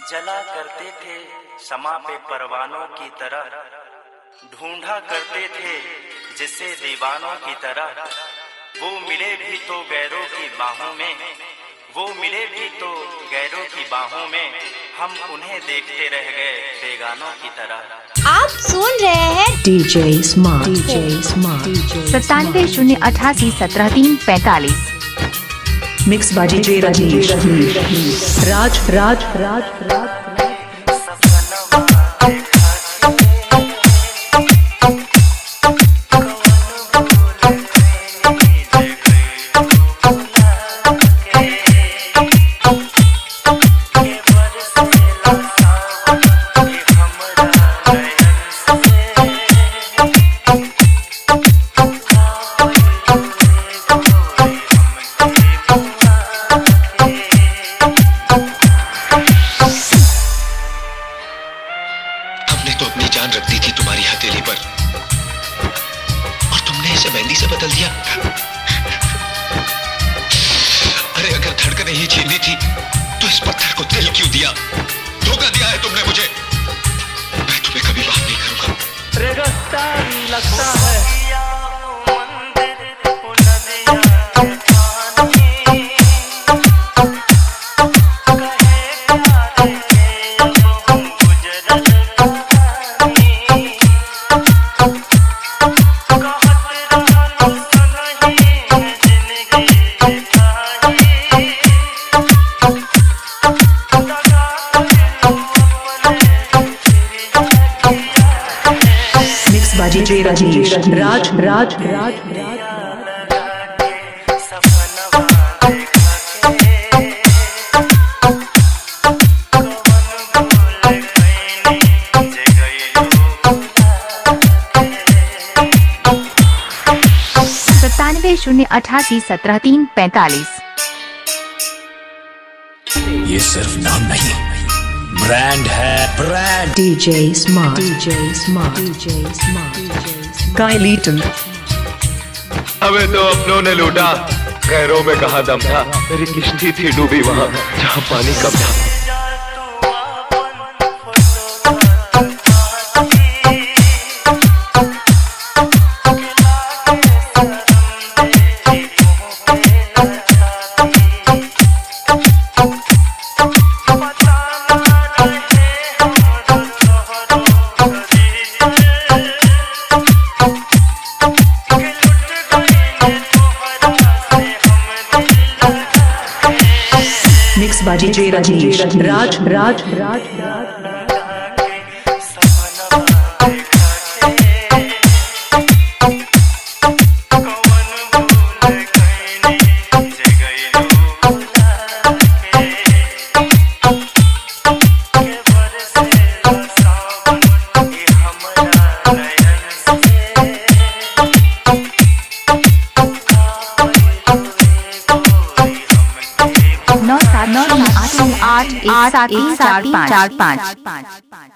जला करते थे समा पे परवानों की तरह, ढूंढा करते थे जिसे दीवानों की तरह। वो मिले भी तो गैरों की बाहों में, वो मिले भी तो गैरों की बाहों में, हम उन्हें देखते रह गए बेगानों की तरह। आप सुन रहे हैं DJ Smart 97-088-17-345 Mixed by DJ Rajesh Raj तो अपनी जान रख दी थी तुम्हारी हथेली पर और तुमने इसे मेहंदी से बदल दिया। अरे अगर धड़कनें ही छीननी थी तो इस पत्थर को दिल क्यों दिया? धोखा दिया है तुमने मुझे। मैं तुम्हें कभी माफ नहीं करूंगा। रेगिस्ता लगता है DJ Rajesh Raj ये सिर्फ नाम नहीं, ब्रांड है, brand. DJ Smart Guy Leeton। हमें तो अपनों ने लूटा, गैरों में कहा दम था। मेरी किश्ती थी डूबी वहां जहां पानी कम था। Mixed by DJ Rajesh Raj आठ 8 7 3 4 5